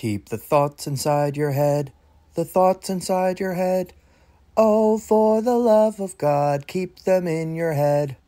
Keep the thoughts inside your head, the thoughts inside your head. Oh, for the love of God, keep them in your head.